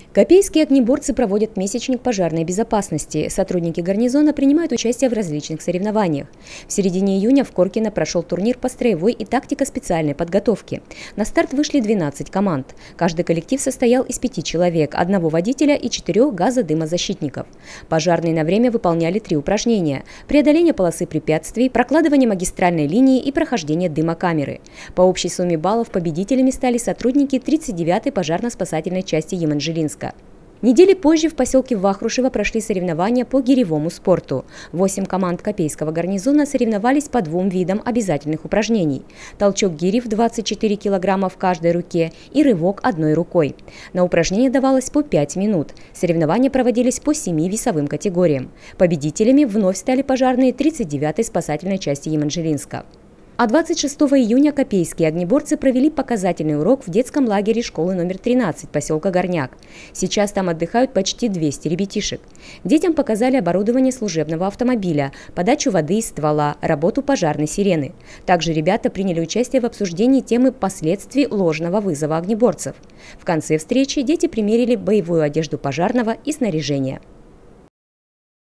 Копейские огнеборцы проводят месячник пожарной безопасности. Сотрудники гарнизона принимают участие в различных соревнованиях. В середине июня в Коркино прошел турнир по строевой и тактико-специальной подготовке. На старт вышли 12 команд. Каждый коллектив состоял из 5 человек, одного водителя и 4 газодымозащитников. Пожарные на время выполняли 3 упражнения: преодоление полосы препятствий, прокладывание магистральной линии и прохождение дымокамеры. По общей сумме баллов победителями стали сотрудники 39-й пожарно-спасательной части Еманжелинска. Недели позже в поселке Вахрушево прошли соревнования по гиревому спорту. 8 команд Копейского гарнизона соревновались по 2 видам обязательных упражнений: толчок гири в 24 килограмма в каждой руке и рывок одной рукой. На упражнение давалось по 5 минут. Соревнования проводились по 7 весовым категориям. Победителями вновь стали пожарные 39-й спасательной части Еманжелинска. А 26 июня копейские огнеборцы провели показательный урок в детском лагере школы номер 13 поселка Горняк. Сейчас там отдыхают почти 200 ребятишек. Детям показали оборудование служебного автомобиля, подачу воды из ствола, работу пожарной сирены. Также ребята приняли участие в обсуждении темы последствий ложного вызова огнеборцев. В конце встречи дети примерили боевую одежду пожарного и снаряжение.